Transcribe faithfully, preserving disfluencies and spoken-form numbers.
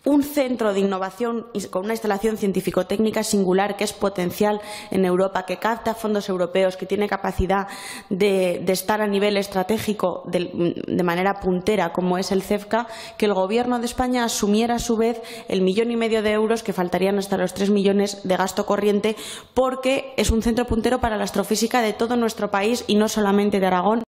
un centro de innovación con una instalación científico-técnica singular que es potencial en Europa, que capta fondos europeos, que tiene capacidad de, de estar a nivel estratégico de, de manera puntera, como es el CEFCA, que el Gobierno de España asumiera a su vez el millón y medio de euros que faltarían hasta los tres millones de gasto corriente, porque es un centro puntero para la astrofísica de todo nuestro país y no solamente de Aragón.